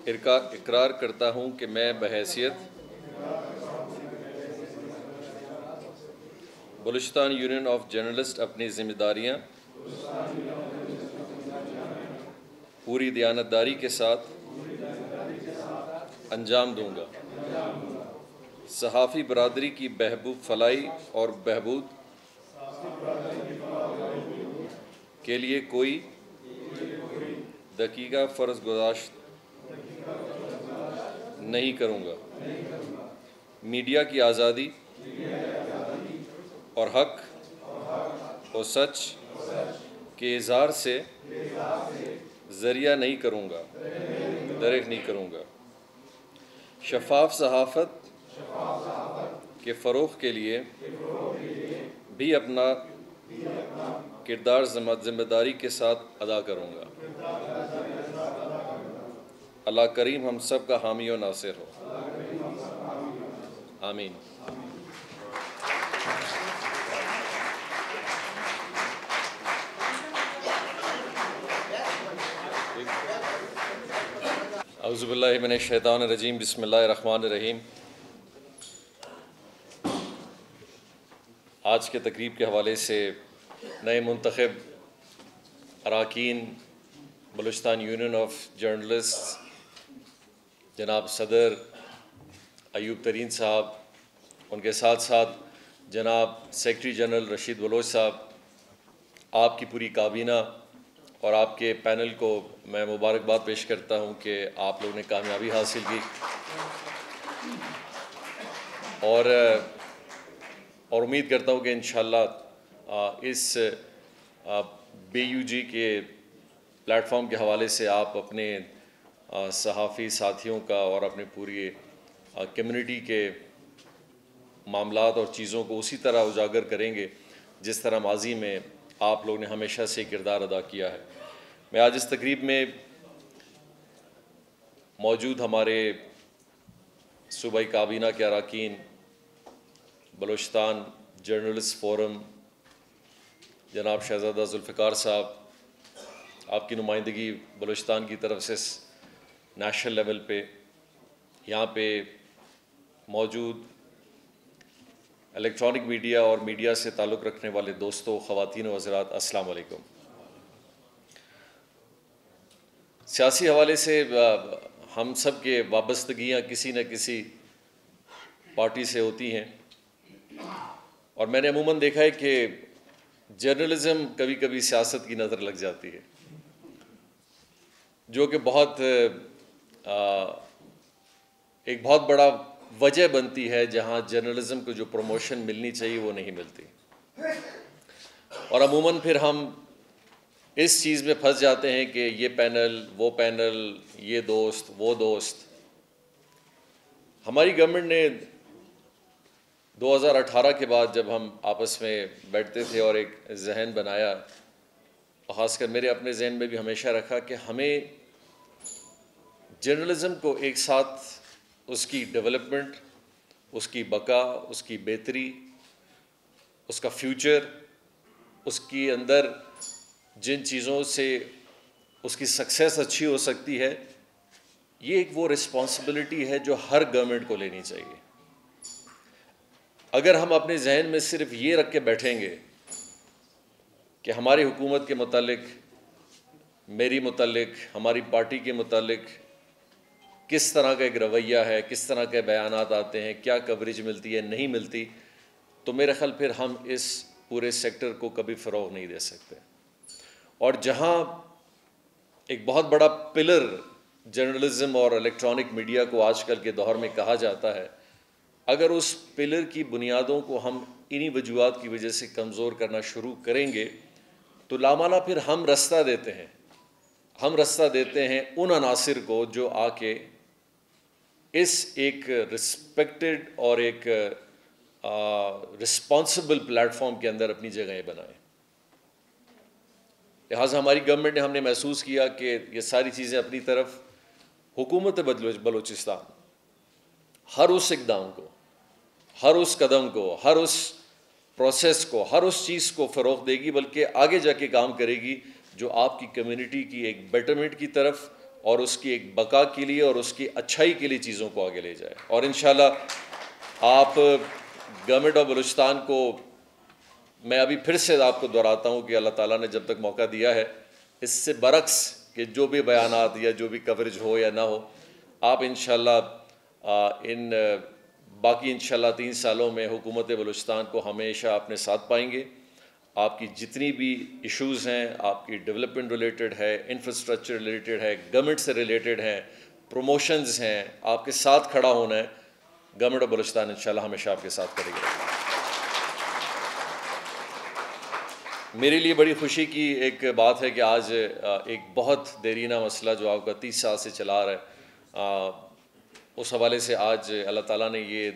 اقرار کرتا ہوں کہ میں بحیثیت بلوچستان یونین آف جرنلسٹ اپنی ذمہ داریاں پوری دیانتداری کے ساتھ انجام دوں گا۔ صحافی برادری کی فلاحی اور بہبود کے لیے کوئی دقیقہ فرض گزاشت نہیں کروں گا۔ میڈیا کی آزادی اور حق و سچ کے اظہار سے ذریعہ نہیں کروں گا، درک نہیں کروں گا۔ شفاف صحافت کے فروغ کے لیے بھی اپنا کردار ذمہ داری کے ساتھ ادا کروں گا۔ اللہ کریم ہم سب کا حامی و ناصر ہو، آمین۔ اعوذ باللہ من الشیطان الرجیم، بسم اللہ الرحمن الرحیم۔ آج کے تقریب کے حوالے سے نئے منتخب اراکین بلوچستان یونین آف جرنلسٹ جناب صدر ایوب ترین صاحب، ان کے ساتھ ساتھ جناب سیکرٹری جنرل رشید بلوچ صاحب، آپ کی پوری کابینہ اور آپ کے پینل کو میں مبارکباد پیش کرتا ہوں کہ آپ لوگوں نے کامیابی حاصل کی، اور امید کرتا ہوں کہ انشاءاللہ اس بی یو جی کے پلیٹ فارم کے حوالے سے آپ اپنے صحافی ساتھیوں کا اور اپنے پوری کمیونٹی کے معاملات اور چیزوں کو اسی طرح اجاگر کریں گے جس طرح ماضی میں آپ لوگ نے ہمیشہ سے کردار ادا کیا ہے۔ میں آج اس تقریب میں موجود ہمارے صوبائی کابینہ کے اراکین، بلوچستان جرنلسٹ فورم، جناب شہزادہ ذوالفقار صاحب، آپ کی نمائندگی بلوچستان کی طرف سے نیشنل لیول پہ، یہاں پہ موجود الیکٹرانک میڈیا اور میڈیا سے تعلق رکھنے والے دوستوں، خواتین و حضرات، السلام علیکم۔ سیاسی حوالے سے ہم سب کے وابستگیاں کسی نہ کسی پارٹی سے ہوتی ہیں، اور میں نے عموماً دیکھا ہے کہ جرنلزم کبھی کبھی سیاست کی نظر لگ جاتی ہے، جو کہ ایک بہت بڑا وجہ بنتی ہے جہاں جرنلزم کو جو پروموشن ملنی چاہیے وہ نہیں ملتی، اور عموماً پھر ہم اس چیز میں پھنس جاتے ہیں کہ یہ پینل، وہ پینل، یہ دوست، وہ دوست۔ ہماری گورنمنٹ نے 2018 کے بعد جب ہم آپس میں بیٹھتے تھے اور ایک ذہن بنایا، خاص کر میرے اپنے ذہن میں بھی ہمیشہ رکھا کہ ہمیں جرنلزم کو ایک ساتھ اس کی ڈیولپمنٹ، اس کی بقا، اس کی بہتری، اس کا فیوچر، اس کی اندر جن چیزوں سے اس کی سکسیس اچھی ہو سکتی ہے، یہ ایک وہ رسپانسبلٹی ہے جو ہر گورنمنٹ کو لینی چاہیے۔ اگر ہم اپنے ذہن میں صرف یہ رکھ کے بیٹھیں گے کہ ہماری حکومت کے متعلق، میری متعلق، ہماری پارٹی کے متعلق کس طرح کا ایک رویہ ہے، کس طرح کے بیانات آتے ہیں، کیا کوریج ملتی ہے، نہیں ملتی، تو میرے خیال پھر ہم اس پورے سیکٹر کو کبھی فروغ نہیں دے سکتے۔ اور جہاں ایک بہت بڑا پلر جرنلزم اور الیکٹرانک میڈیا کو آج کل کے دور میں کہا جاتا ہے، اگر اس پلر کی بنیادوں کو ہم انہی وجوہات کی وجہ سے کمزور کرنا شروع کریں گے تو لامعنی پھر ہم رستہ دیتے ہیں ان عناصر کو جو آ کے اس ایک رسپیکٹڈ اور ایک رسپانسبل پلیٹ فارم کے اندر اپنی جگہیں بنائیں۔ لہٰذا ہماری گورنمنٹ نے، ہم نے محسوس کیا کہ یہ ساری چیزیں اپنی طرف حکومت بلوچستان ہر اس اقدام کو، ہر اس قدم کو، ہر اس پروسیس کو، ہر اس چیز کو فروغ دے گی، بلکہ آگے جا کے کام کرے گی جو آپ کی کمیونٹی کی ایک بیٹرمنٹ کی طرف اور اس کی ایک بقا کے لیے اور اس کی اچھائی کے لیے چیزوں کو آگے لے جائے. اور انشاءاللہ آپ گورنمنٹ آف بلوچستان کو میں ابھی پھر سے آپ کو دہراتا ہوں کہ اللہ تعالیٰ نے جب تک موقع دیا ہے، اس سے برعکس کہ جو بھی بیانات یا جو بھی کوریج ہو یا نہ ہو، آپ انشاءاللہ ان باقی انشاءاللہ 3 سالوں میں حکومت بلوچستان کو ہمیشہ اپنے ساتھ پائیں گے. آپ کی جتنی بھی ایشوز ہیں، آپ کی ڈیولپمنٹ ریلیٹڈ ہے، انفراسٹرکچر ریلیٹڈ ہے، گورنمنٹ سے ریلیٹڈ ہیں، پروموشنز ہیں، آپ کے ساتھ کھڑا ہونا ہے. گورنمنٹ آف بلوچستان انشاءاللہ ہمیشہ آپ کے ساتھ کھڑے گی. میرے لیے بڑی خوشی کی ایک بات ہے کہ آج ایک بہت دیرینہ مسئلہ جو آپ کا 30 سال سے چلا رہا ہے، اس حوالے سے آج اللہ تعالیٰ نے یہ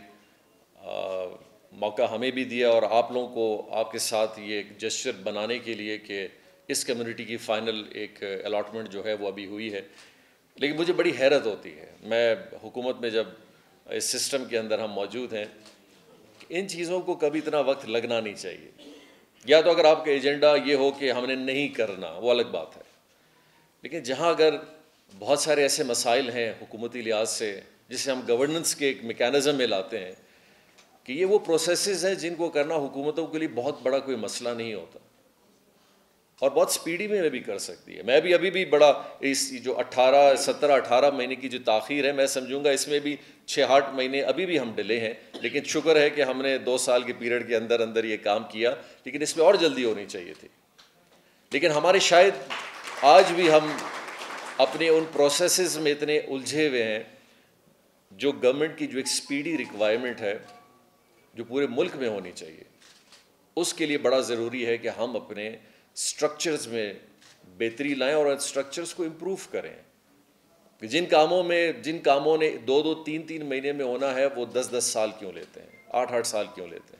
موقع ہمیں بھی دیا اور آپ لوگوں کو آپ کے ساتھ یہ ایک جسچر بنانے کے لیے کہ اس کمیونٹی کی فائنل ایک الاٹمنٹ جو ہے وہ ابھی ہوئی ہے. لیکن مجھے بڑی حیرت ہوتی ہے، میں حکومت میں جب اس سسٹم کے اندر ہم موجود ہیں، کہ ان چیزوں کو کبھی اتنا وقت لگنا نہیں چاہیے. یا تو اگر آپ کا ایجنڈا یہ ہو کہ ہم نے نہیں کرنا، وہ الگ بات ہے. لیکن جہاں اگر بہت سارے ایسے مسائل ہیں حکومتی لحاظ سے جسے ہم گورننس کے ایک میکینزم میں لاتے ہیں، کہ یہ وہ پروسیسز ہیں جن کو کرنا حکومتوں کے لیے بہت بڑا کوئی مسئلہ نہیں ہوتا اور بہت سپیڈی میں بھی کر سکتی ہے. میں بھی ابھی بھی بڑا اس جو 17-18 مہینے کی جو تاخیر ہے، میں سمجھوں گا اس میں بھی 6-8 مہینے ابھی بھی ہم ڈلے ہیں. لیکن شکر ہے کہ ہم نے 2 سال کے پیریڈ کے اندر اندر یہ کام کیا، لیکن اس میں اور جلدی ہونی چاہیے تھی. لیکن ہمارے شاید آج بھی ہم اپنے ان پروسیسز میں اتنے الجھے ہوئے ہیں. جو گورنمنٹ کی جو ایک سپیڈی ریکوائرمنٹ ہے جو پورے ملک میں ہونی چاہیے، اس کے لیے بڑا ضروری ہے کہ ہم اپنے سٹرکچرز میں بہتری لائیں اور سٹرکچرز کو امپروو کریں. کہ جن کاموں نے 2-2 3-3 مہینے میں ہونا ہے، وہ 10-10 سال کیوں لیتے ہیں، 8-8 سال کیوں لیتے ہیں.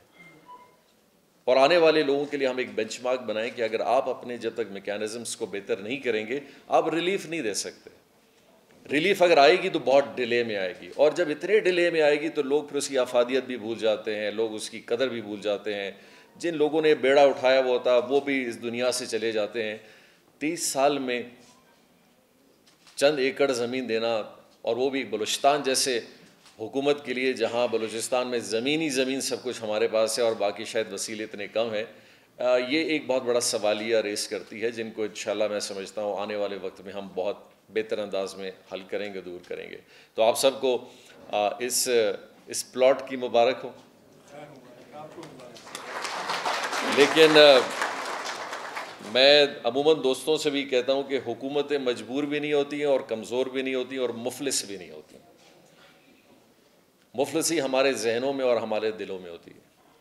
اور آنے والے لوگوں کے لیے ہم ایک بینچ مارک بنائیں کہ اگر آپ اپنے جب تک میکینزمز کو بہتر نہیں کریں گے، آپ ریلیف نہیں دے سکتے. ریلیف اگر آئے گی تو بہت ڈیلے میں آئے گی، اور جب اتنے ڈیلے میں آئے گی تو لوگ پھر اس کی افادیت بھی بھول جاتے ہیں، لوگ اس کی قدر بھی بھول جاتے ہیں. جن لوگوں نے بیڑا اٹھایا ہوا ہوتا وہ بھی اس دنیا سے چلے جاتے ہیں. 30 سال میں چند ایکڑ زمین دینا، اور وہ بھی بلوچستان جیسے حکومت کے لیے جہاں بلوچستان میں زمین سب کچھ ہمارے پاس ہے اور باقی شاید وسیلے اتنے کم ہیں، یہ ایک بہت بڑا سوالیہ ریس کرتی ہے جن کو انشاءاللہ میں سمجھتا ہوں آنے والے وقت میں ہم بہت بہتر انداز میں حل کریں گے، دور کریں گے. تو آپ سب کو اس پلاٹ کی مبارک ہو. لیکن میں عموماً دوستوں سے بھی کہتا ہوں کہ حکومتیں مجبور بھی نہیں ہوتی ہیں اور کمزور بھی نہیں ہوتی ہیں اور مفلس بھی نہیں ہوتی. مفلسی ہمارے ذہنوں میں اور ہمارے دلوں میں ہوتی ہے.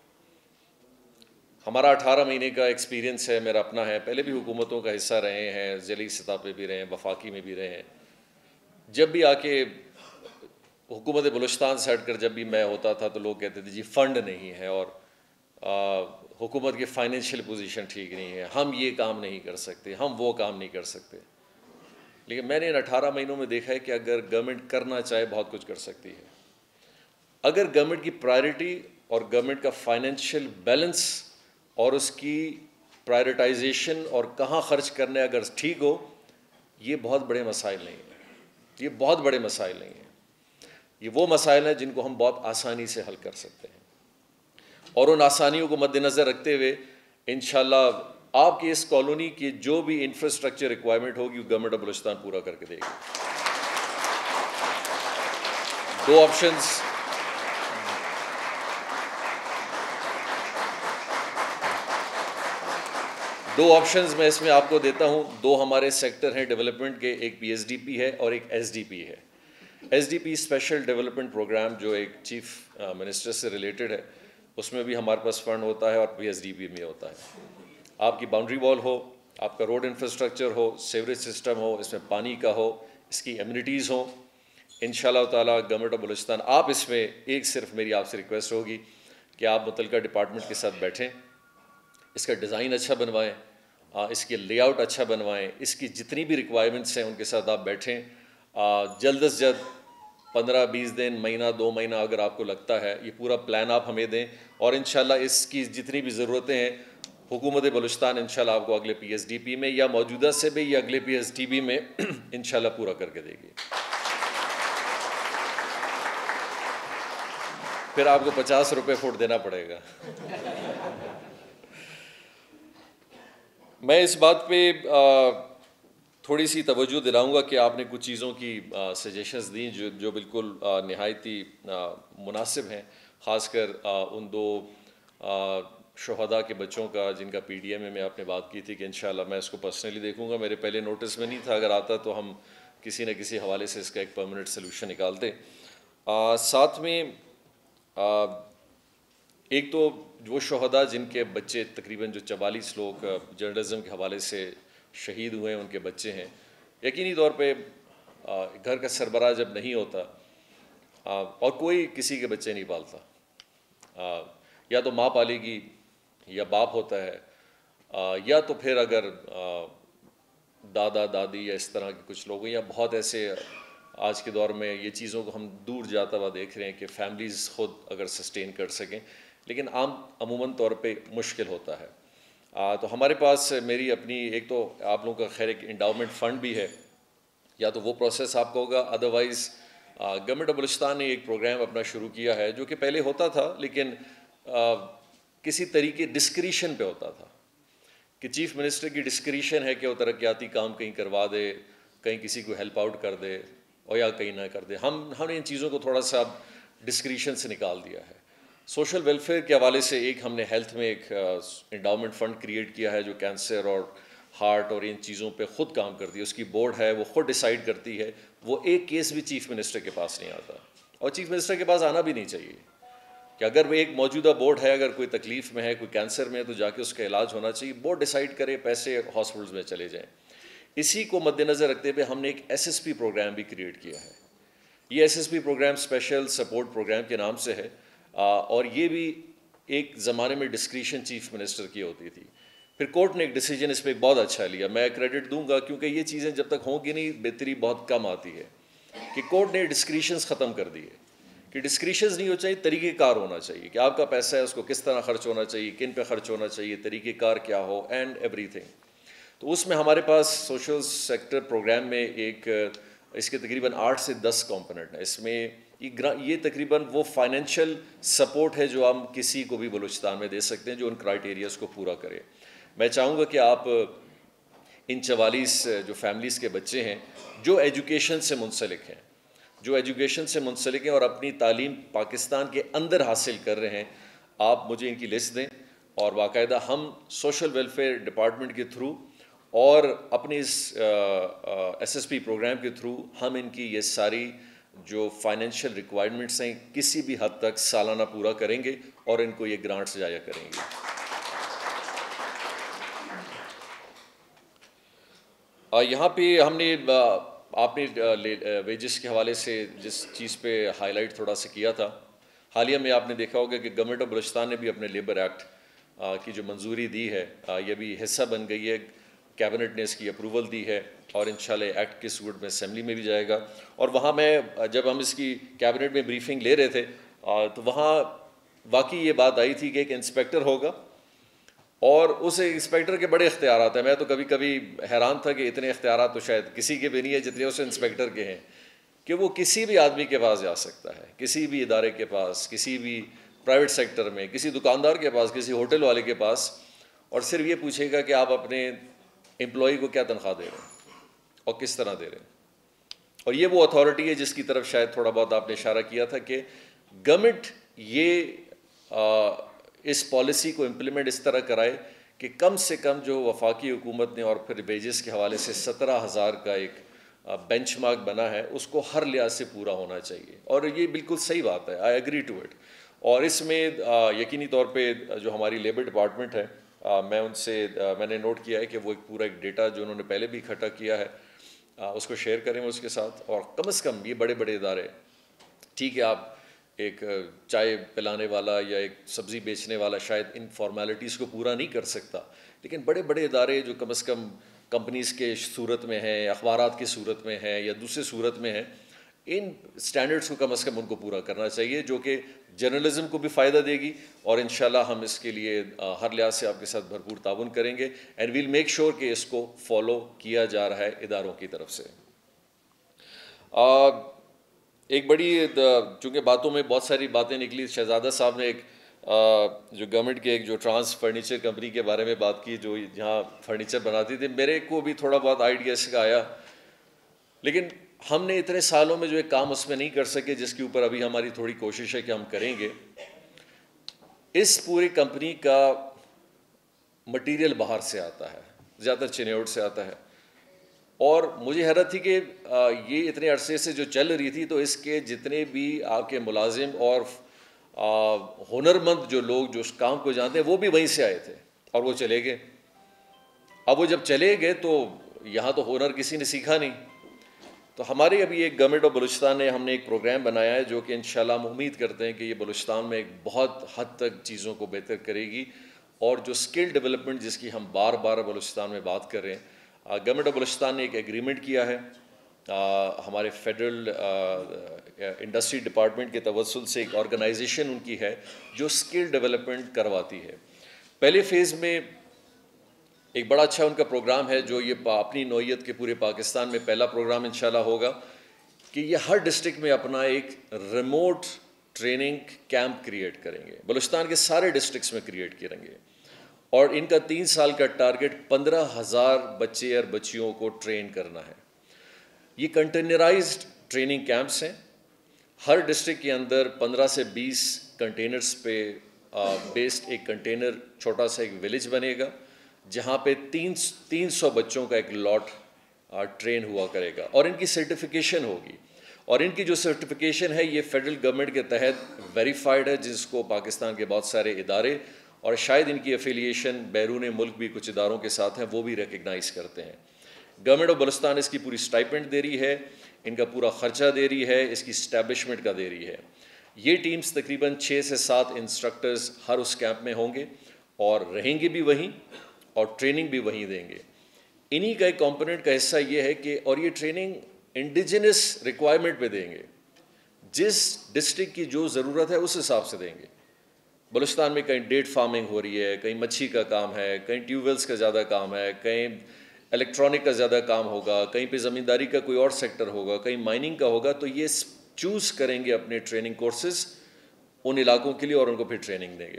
ہمارا 18 مہینے کا ایکسپیرینس ہے، میرا اپنا ہے. پہلے بھی حکومتوں کا حصہ رہے ہیں، ضلعی سطح پہ بھی رہے ہیں، وفاقی میں بھی رہے ہیں. جب بھی آ کے حکومت بلوچستان سے ہٹ کر جب بھی میں ہوتا تھا تو لوگ کہتے تھے جی فنڈ نہیں ہے اور حکومت کی فائنینشیل پوزیشن ٹھیک نہیں ہے، ہم یہ کام نہیں کر سکتے، ہم وہ کام نہیں کر سکتے. لیکن میں نے ان 18 مہینوں میں دیکھا ہے کہ اگر گورنمنٹ کرنا چاہے بہت کچھ کر سکتی ہے. اگر گورنمنٹ کی پرائرٹی اور گورنمنٹ کا فائنینشیل بیلنس اور اس کی پرائرٹائزیشن اور کہاں خرچ کرنے اگر ٹھیک ہو، یہ بہت بڑے مسائل نہیں ہیں. یہ بہت بڑے مسائل نہیں ہیں. یہ وہ مسائل ہیں جن کو ہم بہت آسانی سے حل کر سکتے ہیں. اور ان آسانیوں کو مد نظر رکھتے ہوئے انشاءاللہ آپ کی اس کالونی کی جو بھی انفراسٹرکچر ریکوائرمنٹ ہوگی وہ گورنمنٹ آف بلوچستان پورا کر کے دے گی. دو آپشنز میں اس میں آپ کو دیتا ہوں. 2 ہمارے سیکٹر ہیں ڈیولپمنٹ کے، ایک پی ایس ڈی پی ہے اور ایک ایس ڈی پی ہے. S D P special development programme جو ایک چیف منسٹر سے ریلیٹڈ ہے، اس میں بھی ہمارے پاس فنڈ ہوتا ہے اور پی ایس ڈی پی میں ہوتا ہے. آپ کی باؤنڈری وال ہو، آپ کا روڈ انفراسٹرکچر ہو، سیوریج سسٹم ہو، اس میں پانی کا ہو، اس کی ایمنیٹیز ہوں، انشاءاللہ تعالیٰ گورنمنٹ آف بلوچستان آپ اس میں ایک صرف میری آپ سے ریکویسٹ ہوگی کہ آپ متعلقہ ڈپارٹمنٹ کے ساتھ بیٹھیں، اس کا ڈیزائن اچھا بنوائیں، اس کے لے آؤٹ اچھا بنوائیں، اس کی جتنی بھی ریکوائرمنٹس ہیں ان کے ساتھ آپ بیٹھیں. جلد از جلد 15-20 دن، مہینہ 2 مہینہ اگر آپ کو لگتا ہے، یہ پورا پلان آپ ہمیں دیں اور انشاءاللہ اس کی جتنی بھی ضرورتیں ہیں حکومت بلوچستان انشاءاللہ آپ کو اگلے پی ایس ڈی پی میں یا موجودہ سے بھی یا اگلے پی ایس ڈی پی میں انشاءاللہ پورا کر کے دے گی. پھر آپ کو 50 روپے فٹ دینا پڑے گا. میں اس بات پہ تھوڑی سی توجہ دلاؤں گا کہ آپ نے کچھ چیزوں کی سجیشنز دیں جو بالکل نہایت ہی مناسب ہیں، خاص کر ان 2 شہداء کے بچوں کا جن کا پی ڈی ایم میں آپ نے بات کی تھی کہ انشاءاللہ میں اس کو پرسنلی دیکھوں گا. میرے پہلے نوٹس میں نہیں تھا، اگر آتا تو ہم کسی نہ کسی حوالے سے اس کا ایک پرماننٹ سلوشن نکالتے. ساتھ میں ایک تو وہ شہداء جن کے بچے تقریباً جو 44 لوگ جرنلزم کے حوالے سے شہید ہوئے ہیں، ان کے بچے ہیں. یقینی طور پہ گھر کا سربراہ جب نہیں ہوتا اور کوئی کسی کے بچے نہیں پالتا، یا تو ماں پالے گی یا باپ ہوتا ہے، یا تو پھر اگر دادا دادی یا اس طرح کے کچھ لوگ ہیں، یا بہت ایسے آج کے دور میں یہ چیزوں کو ہم دور جاتا ہوا دیکھ رہے ہیں کہ فیملیز خود اگر سسٹین کر سکیں، لیکن عموماً طور پہ مشکل ہوتا ہے. تو ہمارے پاس میری اپنی ایک تو آپ لوگوں کا خیر ایک انڈاؤمنٹ فنڈ بھی ہے، یا تو وہ پروسیس آپ کا ہوگا، ادروائز گورنمنٹ آف بلوچستان نے ایک پروگرام اپنا شروع کیا ہے جو کہ پہلے ہوتا تھا لیکن کسی طریقے ڈسکریشن پہ ہوتا تھا کہ چیف منسٹر کی ڈسکریشن ہے کہ وہ ترقیاتی کام کہیں کروا دے، کہیں کسی کو ہیلپ آؤٹ کر دے اور یا کہیں نہ کر دے. ہم نے ان چیزوں کو تھوڑا سا ڈسکریشن سے نکال دیا ہے. سوشل ویلفیئر کے حوالے سے ایک ہم نے ہیلتھ میں ایک انڈاؤمنٹ فنڈ کریٹ کیا ہے جو کینسر اور ہارٹ اور ان چیزوں پہ خود کام کرتی ہے. اس کی بورڈ ہے، وہ خود ڈیسائیڈ کرتی ہے. وہ ایک کیس بھی چیف منسٹر کے پاس نہیں آتا، اور چیف منسٹر کے پاس آنا بھی نہیں چاہیے کہ اگر وہ ایک موجودہ بورڈ ہے، اگر کوئی تکلیف میں ہے، کوئی کینسر میں ہے، تو جا کے اس کا علاج ہونا چاہیے. بورڈ ڈیسائیڈ کرے، پیسے ہاسپٹلز میں چلے جائیں. اسی کو مد نظر رکھتے ہوئے ہم نے ایک ایس ایس پی پروگرام بھی کریٹ کیا ہے. یہ S S P programme special support programme کے نام سے ہے، اور یہ بھی ایک زمانے میں ڈسکریشن چیف منسٹر کی ہوتی تھی. پھر کورٹ نے ایک ڈیسیجن اس پہ ایک بہت اچھا لیا، میں کریڈٹ دوں گا کیونکہ یہ چیزیں جب تک ہوں گی نہیں بہتری بہت کم آتی ہے، کہ کورٹ نے ڈسکریشنز ختم کر دیے کہ ڈسکریشنز نہیں ہو چاہیے، طریقہ کار ہونا چاہیے کہ آپ کا پیسہ ہے اس کو کس طرح خرچ ہونا چاہیے، کن پہ خرچ ہونا چاہیے، طریقہ کار کیا ہو، اینڈ ایوری تھنگ. تو اس میں ہمارے پاس سوشل سیکٹر پروگرام میں ایک اس کے تقریباً 8 سے 10 کمپوننٹ ہیں. اس میں یہ تقریباً وہ فائنینشیل سپورٹ ہے جو ہم کسی کو بھی بلوچستان میں دے سکتے ہیں جو ان کرائیٹیریاز کو پورا کرے. میں چاہوں گا کہ آپ ان 44 جو فیملیز کے بچے ہیں جو ایجوکیشن سے منسلک ہیں اور اپنی تعلیم پاکستان کے اندر حاصل کر رہے ہیں، آپ مجھے ان کی لسٹ دیں اور باقاعدہ ہم سوشل ویلفیئر ڈپارٹمنٹ کے تھرو اور اپنی اس ایس ایس پی پروگرام کے تھرو ہم ان کی یہ ساری جو فائنینشیل ریکوائرمنٹس ہیں کسی بھی حد تک سالانہ پورا کریں گے اور ان کو یہ گرانٹس جایا کریں گے. یہاں پہ ہم نے آپ نے ویجز کے حوالے سے جس چیز پہ ہائی لائٹ تھوڑا سا کیا تھا، حالیہ میں آپ نے دیکھا ہوگا کہ گورنمنٹ آف بلوچستان نے بھی اپنے لیبر ایکٹ کی جو منظوری دی ہے، یہ بھی حصہ بن گئی ہے. کیبنٹ نے اس کی اپروول دی ہے اور انشاءاللہ ایکٹ کی صورت میں اسمبلی میں بھی جائے گا. اور وہاں میں جب ہم اس کی کیبنٹ میں بریفنگ لے رہے تھے تو وہاں واقعی یہ بات آئی تھی کہ ایک انسپیکٹر ہوگا اور اس انسپیکٹر کے بڑے اختیارات ہیں. میں تو کبھی کبھی حیران تھا کہ اتنے اختیارات تو شاید کسی کے بھی نہیں ہے جتنے اس انسپیکٹر کے ہیں، کہ وہ کسی بھی آدمی کے پاس جا سکتا ہے، کسی بھی ادارے کے پاس، کسی بھی پرائیویٹ سیکٹر میں، کسی دکاندار کے پاس، کسی ہوٹل والے کے پاس، اور صرف یہ پوچھے گا کہ آپ اپنے امپلائی کو کیا تنخواہ دے رہے ہیں اور کس طرح دے رہے ہیں. اور یہ وہ اتھارٹی ہے جس کی طرف شاید تھوڑا بہت آپ نے اشارہ کیا تھا کہ گورنمنٹ یہ اس پالیسی کو امپلیمنٹ اس طرح کرائے کہ کم سے کم جو وفاقی حکومت نے اور پھر ویجز کے حوالے سے 17,000 کا ایک بینچ مارک بنا ہے، اس کو ہر لحاظ سے پورا ہونا چاہیے. اور یہ بالکل صحیح بات ہے، آئی ایگری ٹو اٹ. اور اس میں یقینی طور پہ جو ہماری لیبر ڈپارٹمنٹ ہے، میں نے نوٹ کیا ہے کہ وہ ایک پورا ایک ڈیٹا جو انہوں نے پہلے بھی اکٹھا کیا ہے اس کو شیئر کریں اس کے ساتھ. اور کم از کم یہ بڑے بڑے ادارے، ٹھیک ہے آپ ایک چائے پلانے والا یا ایک سبزی بیچنے والا شاید ان فارمیلٹیز کو پورا نہیں کر سکتا، لیکن بڑے بڑے ادارے جو کم از کم کمپنیز کے صورت میں ہیں، اخبارات کی صورت میں ہیں یا دوسرے صورت میں ہیں، ان سٹینڈرڈس کو کم از کم ان کو پورا کرنا چاہیے، جو کہ جرنلزم کو بھی فائدہ دے گی، اور انشاءاللہ ہم اس کے لیے ہر لحاظ سے آپ کے ساتھ بھرپور تعاون کریں گے، اینڈ ویل میک شیور کہ اس کو فالو کیا جا رہا ہے اداروں کی طرف سے۔ ایک بڑی، چونکہ باتوں میں بہت ساری باتیں نکلی، شہزادہ صاحب نے ایک جو گورنمنٹ کے ایک جو ٹرانس فرنیچر کمپنی کے بارے میں بات کی جو یہاں فرنیچر بناتی تھی، میرے کو بھی تھوڑا بہت آئیڈیا اس کا آیا، لیکن ہم نے اتنے سالوں میں جو ایک کام اس میں نہیں کر سکے جس کے اوپر ابھی ہماری تھوڑی کوشش ہے کہ ہم کریں گے۔ اس پوری کمپنی کا مٹیریل باہر سے آتا ہے، زیادہ تر چنیوٹ سے آتا ہے، اور مجھے حیرت تھی کہ یہ اتنے عرصے سے جو چل رہی تھی تو اس کے جتنے بھی آپ کے ملازم اور ہنرمند جو لوگ جو اس کام کو جانتے ہیں وہ بھی وہیں سے آئے تھے، اور وہ چلے گئے۔ اب وہ جب چلے گئے تو یہاں تو ہنر کسی نے سیکھا نہیں، تو ہماری ابھی ایک گورنمنٹ آف بلوچستان نے ہم نے ایک پروگرام بنایا ہے جو کہ انشاءاللہ ہم امید کرتے ہیں کہ یہ بلوچستان میں ایک بہت حد تک چیزوں کو بہتر کرے گی، اور جو اسکل ڈیولپمنٹ جس کی ہم بار بار بلوچستان میں بات کر رہے ہیں، گورنمنٹ آف بلوچستان نے ایک ایگریمنٹ کیا ہے ہمارے فیڈرل انڈسٹری ڈپارٹمنٹ کے توسل سے، ایک آرگنائزیشن ان کی ہے جو اسکل ڈیولپمنٹ کرواتی ہے۔ پہلے فیز میں ایک بڑا اچھا ان کا پروگرام ہے جو یہ اپنی نوعیت کے پورے پاکستان میں پہلا پروگرام انشاءاللہ ہوگا کہ یہ ہر ڈسٹرکٹ میں اپنا ایک ریموٹ ٹریننگ کیمپ کریٹ کریں گے، بلوچستان کے سارے ڈسٹرکٹس میں کریٹ کریں گے، اور ان کا 3 سال کا ٹارگٹ 15,000 بچے اور بچیوں کو ٹرین کرنا ہے۔ یہ کنٹینرائزڈ ٹریننگ کیمپس ہیں، ہر ڈسٹرکٹ کے اندر 15 سے 20 کنٹینرز پہ بیسڈ ایک کنٹینر، چھوٹا سا ایک ولیج بنے گا جہاں پہ 300 بچوں کا ایک لاٹ ٹرین ہوا کرے گا، اور ان کی سرٹیفیکیشن ہوگی، اور ان کی جو سرٹیفیکیشن ہے یہ فیڈرل گورنمنٹ کے تحت ویریفائڈ ہے، جس کو پاکستان کے بہت سارے ادارے اور شاید ان کی افیلیشن بیرون ملک بھی کچھ اداروں کے ساتھ ہیں، وہ بھی ریکگنائز کرتے ہیں۔ گورنمنٹ آف بلوچستان اس کی پوری اسٹائپنڈ دے رہی ہے، ان کا پورا خرچہ دے رہی ہے، اس کی اسٹیبلشمنٹ کا دے رہی ہے۔ یہ ٹیمز تقریباً 6 سے 7 انسٹرکٹرز ہر اس کیمپ میں ہوں گے، اور رہیں گے بھی وہیں، اور ٹریننگ بھی وہیں دیں گے۔ انہی کا ایک کمپوننٹ کا حصہ یہ ہے کہ، اور یہ ٹریننگ انڈیجنس ریکوائرمنٹ پہ دیں گے، جس ڈسٹرکٹ کی جو ضرورت ہے اس حساب سے دیں گے۔ بلوچستان میں کہیں ڈیٹ فارمنگ ہو رہی ہے، کہیں مچھی کا کام ہے، کہیں ٹیوب ویلز کا زیادہ کام ہے، کہیں الیکٹرانک کا زیادہ کام ہوگا، کہیں پہ زمینداری کا کوئی اور سیکٹر ہوگا، کہیں مائننگ کا ہوگا، تو یہ چوز کریں گے اپنے ٹریننگ کورسز ان علاقوں کے لیے، اور ان کو پھر ٹریننگ دیں گے۔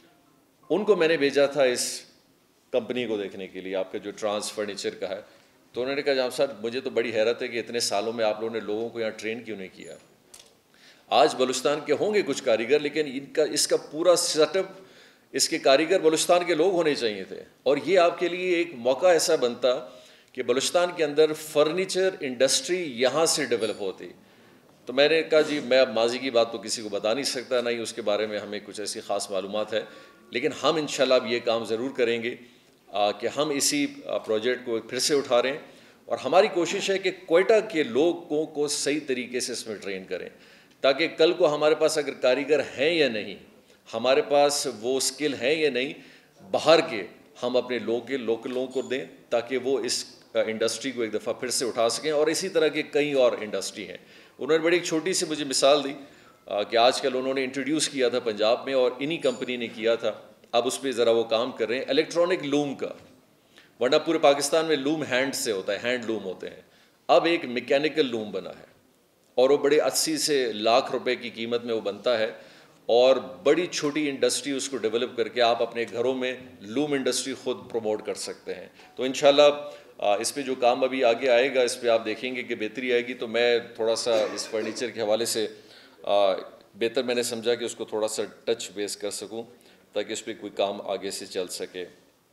ان کو میں نے بھیجا تھا اس کمپنی کو دیکھنے کے لیے، آپ کا جو ٹرانس فرنیچر کا ہے، تو انہوں نے کہا جناب صاحب مجھے تو بڑی حیرت ہے کہ اتنے سالوں میں آپ لوگوں نے لوگوں کو یہاں ٹرین کیوں نہیں کیا۔ آج بلوچستان کے ہوں گے کچھ کاریگر، لیکن اس کا پورا سیٹ اپ، اس کے کاریگر بلوچستان کے لوگ ہونے چاہیے تھے، اور یہ آپ کے لیے ایک موقع ایسا بنتا کہ بلوچستان کے اندر فرنیچر انڈسٹری یہاں سے ڈیولپ ہوتی۔ تو میں نے کہا جی میں اب ماضی کی بات تو کسی کو بتا نہیں سکتا، نہ ہی اس کے بارے میں ہمیں کچھ ایسی خاص معلومات ہے، لیکن ہم انشاءاللہ اب یہ کام ضرور کریں گے کہ ہم اسی پروجیکٹ کو پھر سے اٹھا رہے ہیں، اور ہماری کوشش ہے کہ کوئٹہ کے لوگوں کو صحیح طریقے سے اس میں ٹرین کریں، تاکہ کل کو ہمارے پاس اگر کاریگر ہیں یا نہیں، ہمارے پاس وہ اسکل ہیں یا نہیں، باہر کے ہم اپنے لوکل لوگوں کو دیں تاکہ وہ اس انڈسٹری کو ایک دفعہ پھر سے اٹھا سکیں، اور اسی طرح کے کئی اور انڈسٹری ہیں۔ انہوں نے بڑی ایک چھوٹی سی مجھے مثال دی کہ آج کل انہوں نے انٹروڈیوس کیا تھا پنجاب میں، اور انہی کمپنی نے کیا تھا، اب اس پہ ذرا وہ کام کر رہے ہیں، الیکٹرانک لوم کا، ورنہ پورے پاکستان میں لوم ہینڈ سے ہوتا ہے، ہینڈ لوم ہوتے ہیں، اب ایک میکینیکل لوم بنا ہے، اور وہ بڑے 80 سے لاکھ روپے کی قیمت میں وہ بنتا ہے، اور بڑی چھوٹی انڈسٹری اس کو ڈیولپ کر کے آپ اپنے گھروں میں لوم انڈسٹری خود پروموٹ کر سکتے ہیں۔ تو انشاءاللہ اس پہ جو کام ابھی آگے آئے گا اس پہ آپ دیکھیں گے کہ بہتری آئے گی، تو میں تھوڑا سا اس فرنیچر کے حوالے سے بہتر میں نے سمجھا کہ اس کو تھوڑا سا ٹچ بیس کر سکوں تاکہ اس پہ کوئی کام آگے سے چل سکے۔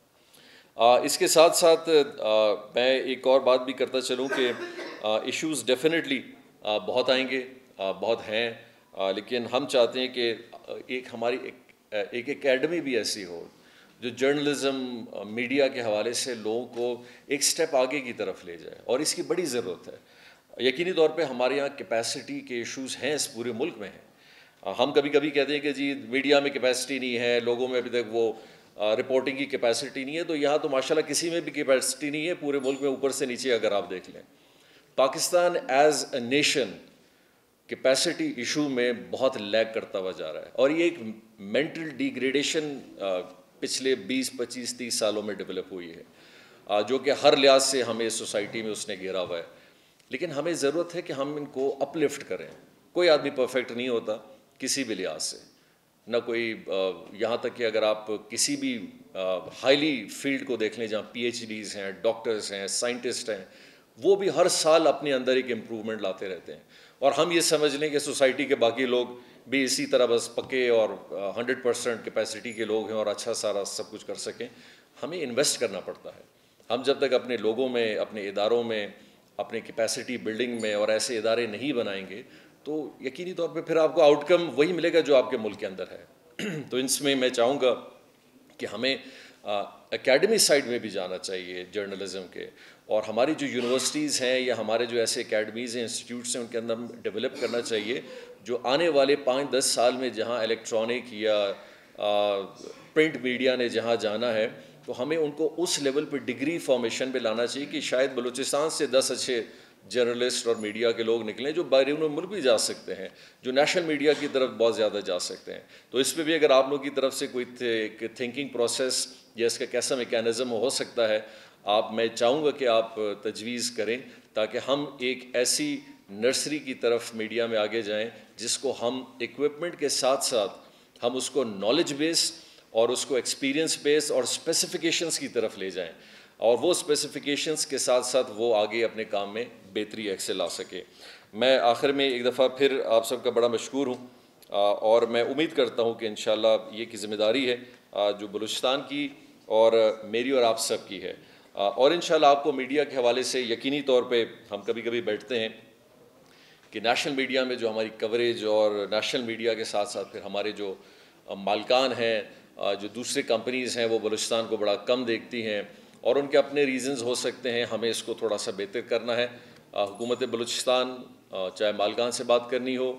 اس کے ساتھ ساتھ میں ایک اور بات بھی کرتا چلوں کہ ایشوز ڈیفینیٹلی بہت آئیں گے، بہت ہیں، لیکن ہم چاہتے ہیں کہ ایک ہماری ایک اکیڈمی بھی ایسی ہو جو جرنلزم میڈیا کے حوالے سے لوگوں کو ایک سٹیپ آگے کی طرف لے جائے، اور اس کی بڑی ضرورت ہے۔ یقینی طور پہ ہمارے یہاں کیپیسٹی کے ایشوز ہیں، اس پورے ملک میں ہیں۔ ہم کبھی کبھی کہتے ہیں کہ جی میڈیا میں کیپیسٹی نہیں ہے، لوگوں میں ابھی تک وہ رپورٹنگ کی کیپیسٹی نہیں ہے، تو یہاں تو ماشاءاللہ کسی میں بھی کیپیسٹی نہیں ہے، پورے ملک میں اوپر سے نیچے اگر آپ دیکھ لیں۔ Pakistan as a nation capacity issue میں بہت لیگ کرتا ہوا جا رہا ہے, اور یہ ایک مینٹل ڈیگریڈیشن پچھلے 20-25-30 سالوں میں ڈیولپ ہوئی ہے, جو کہ ہر لحاظ سے ہمیں سوسائٹی میں اس نے گھیرا ہوا ہے. لیکن ہمیں ضرورت ہے کہ ہم ان کو اپ لفٹ کریں. کوئی آدمی پرفیکٹ نہیں ہوتا کسی بھی لحاظ سے, نہ کوئی, یہاں تک کہ اگر آپ کسی بھی ہائیلی فیلڈ کو دیکھ لیں جہاں پی ایچ ڈیز ہیں, ڈاکٹرز ہیں, سائنٹسٹ ہیں, وہ بھی ہر سال اپنے اندر ایک امپرومنٹ لاتے رہتے ہیں. اور ہم یہ سمجھ لیں کہ سوسائٹی کے باقی لوگ بھی اسی طرح بس پکے اور 100% کیپیسٹی کے لوگ ہیں اور اچھا سارا سب کچھ کر سکیں. ہمیں انویسٹ کرنا پڑتا ہے. ہم جب تک اپنے لوگوں میں, اپنے اداروں میں, اپنے کیپیسٹی بلڈنگ میں اور ایسے ادارے نہیں بنائیں گے تو یقینی طور پہ پھر آپ کو آؤٹ کم وہی ملے گا جو آپ کے ملک کے اندر ہے. تو اس میں چاہوں گا کہ ہمیں اکیڈمی سائڈ میں بھی جانا چاہیے جرنلزم کے, اور ہماری جو یونیورسٹیز ہیں یا ہمارے جو ایسے اکیڈمیز ہیں, انسٹیٹیوٹس ہیں, ان کے اندر ڈیولپ کرنا چاہیے جو آنے والے 5-10 سال میں جہاں الیکٹرانک یا پرنٹ میڈیا نے جہاں جانا ہے تو ہمیں ان کو اس لیول پہ ڈگری فارمیشن پہ لانا چاہیے کہ شاید بلوچستان سے 10 اچھے جرنلسٹ اور میڈیا کے لوگ نکلیں جو بیرون ملک بھی جا سکتے ہیں, جو نیشنل میڈیا کی طرف بہت زیادہ جا سکتے ہیں. تو اس پہ بھی اگر آپ لوگوں کی طرف سے کوئی تھنکنگ پروسیس یا اس کا کیسا میکینزم ہو سکتا ہے, میں چاہوں گا کہ آپ تجویز کریں تاکہ ہم ایک ایسی نرسری کی طرف میڈیا میں آگے جائیں جس کو ہم ایکوپمنٹ کے ساتھ ساتھ ہم اس کو نالج بیس اور اس کو ایکسپیرینس بیس اور اسپیسیفیکیشنس کی طرف لے جائیں, اور وہ اسپیسیفیکیشنس کے ساتھ ساتھ وہ آگے اپنے کام میں بہتری ایکسل لا سکے. میں آخر میں ایک دفعہ پھر آپ سب کا بڑا مشکور ہوں, اور میں امید کرتا ہوں کہ انشاءاللہ یہ کی ذمہ داری ہے جو بلوچستان کی اور میری اور آپ سب کی ہے, اور انشاءاللہ آپ کو میڈیا کے حوالے سے یقینی طور پہ ہم کبھی کبھی بیٹھتے ہیں کہ نیشنل میڈیا میں جو ہماری کوریج اور نیشنل میڈیا کے ساتھ ساتھ پھر ہمارے جو مالکان ہیں, جو دوسرے کمپنیز ہیں, وہ بلوچستان کو بڑا کم دیکھتی ہیں, اور ان کے اپنے ریزنز ہو سکتے ہیں. ہمیں اس کو تھوڑا سا بہتر کرنا ہے. حکومت بلوچستان چاہے مالکان سے بات کرنی ہو,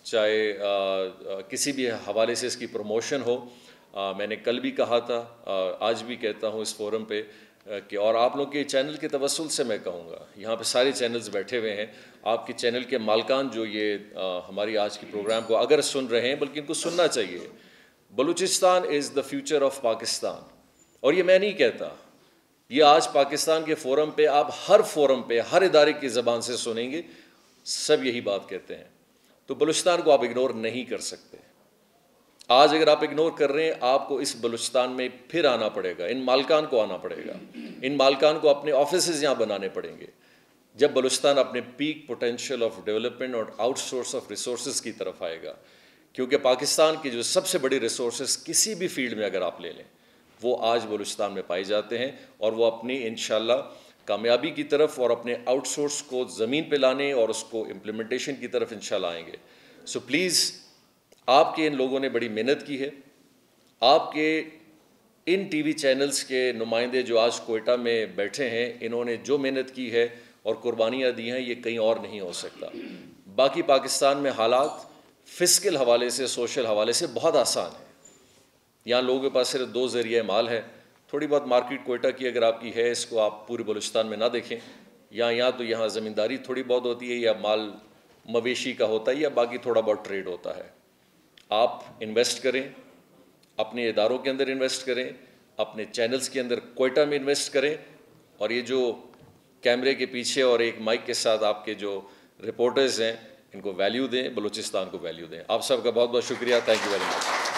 چاہے کسی بھی حوالے سے اس کی پروموشن ہو, میں نے کل بھی کہا تھا, آج بھی کہتا ہوں اس فورم پہ کہ, اور آپ لوگ کے چینل کے توسل سے میں کہوں گا, یہاں پہ سارے چینلز بیٹھے ہوئے ہیں, آپ کے چینل کے مالکان جو یہ ہماری آج کی پروگرام کو اگر سن رہے ہیں, بلکہ ان کو سننا چاہیے. Balochistan is the future of Pakistan, اور یہ میں نہیں کہتا, یہ آج پاکستان کے فورم پہ آپ ہر فورم پہ ہر ادارے کی زبان سے سنیں گے, سب یہی بات کہتے ہیں. تو بلوچستان کو آپ اگنور نہیں کر سکتے. آج اگر آپ اگنور کر رہے ہیں, آپ کو اس بلوچستان میں پھر آنا پڑے گا, ان مالکان کو آنا پڑے گا, ان مالکان کو اپنے آفیسز یہاں بنانے پڑیں گے جب بلوچستان اپنے پیک پوٹینشیل آف ڈیولپمنٹ اور آؤٹ سورس آف ریسورسز کی طرف آئے گا. کیونکہ پاکستان کی جو سب سے بڑی ریسورسز کسی بھی فیلڈ میں اگر آپ لے لیں, وہ آج بلوچستان میں پائے جاتے ہیں, اور وہ اپنی انشاءاللہ کامیابی کی طرف اور اپنے آؤٹ سورس کو زمین پہ لانے اور اس کو امپلیمنٹیشن کی طرف انشاءاللہ آئیں گے. سو پلیز, آپ کے ان لوگوں نے بڑی محنت کی ہے. آپ کے ان ٹی وی چینلز کے نمائندے جو آج کوئٹہ میں بیٹھے ہیں, انہوں نے جو محنت کی ہے اور قربانیاں دی ہیں, یہ کہیں اور نہیں ہو سکتا. باقی پاکستان میں حالات فسکل حوالے سے, سوشل حوالے سے بہت آسان ہے. یہاں لوگوں کے پاس صرف 2 ذریعہ مال ہے. تھوڑی بہت مارکیٹ کوئٹہ کی اگر آپ کی ہے, اس کو آپ پورے بلوچستان میں نہ دیکھیں. یہاں تو یہاں زمینداری تھوڑی بہت ہوتی ہے, یا مال مویشی کا ہوتا ہے, یا باقی تھوڑا بہت ٹریڈ ہوتا ہے. آپ انویسٹ کریں, اپنے اداروں کے اندر انویسٹ کریں, اپنے چینلز کے اندر کوئٹہ میں انویسٹ کریں, اور یہ جو کیمرے کے پیچھے اور ایک مائک کے ساتھ آپ کے جو رپورٹرز ہیں, ان کو ویلیو دیں, بلوچستان کو ویلیو دیں. آپ سب کا بہت بہت شکریہ. Thank you very much.